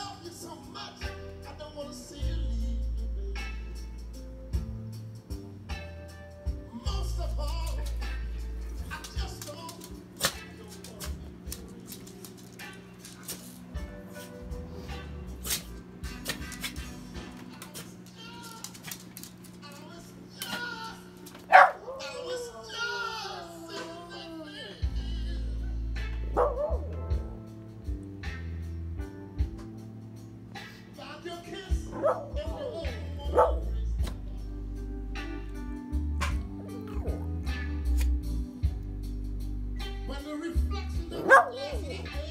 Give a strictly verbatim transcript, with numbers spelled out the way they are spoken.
love you so much, I don't want to see you leave me, baby. Most of all, I just don't, don't want to be I was just, I was just sitting there. Found your kiss in your own when the reflection of the glass